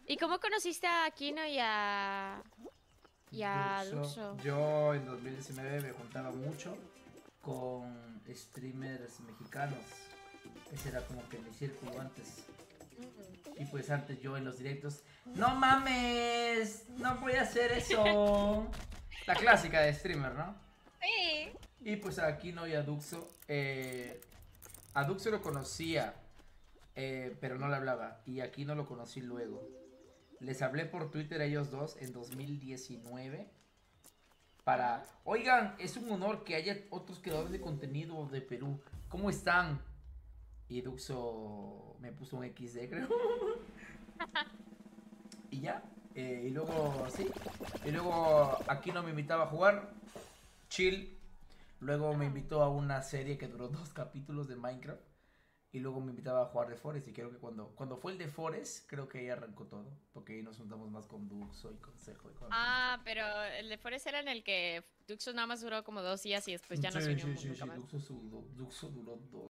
¿Y cómo conociste a Aquino y a Duxo? Yo en 2019 me juntaba mucho con streamers mexicanos. Ese era como que mi círculo antes. Mm. Y pues antes yo en los directos, no mames, no voy a hacer eso. La clásica de streamer, ¿no? Sí. Y pues a Aquino y a Duxo. A Duxo lo conocía, pero no le hablaba. Y aquí no lo conocí luego. Les hablé por Twitter a ellos dos en 2019 para... Ajá. Oigan, es un honor que haya otros creadores de contenido de Perú. ¿Cómo están? Y Duxo me puso un XD, creo. Y ya. Y luego, sí. Y luego aquí no me invitaba a jugar. Chill. Luego me Ah. invitó a una serie que duró 2 capítulos de Minecraft. Y luego me invitaba a jugar de Forest. Y creo que cuando fue el de Forest, creo que ahí arrancó todo. Porque ahí nos juntamos más con Duxo y Consejo y con gente. Ah, pero el de Forest era en el que Duxo nada más duró como 2 días y después ya no se Sí, unió sí, sí, nunca sí. más. Duxo duró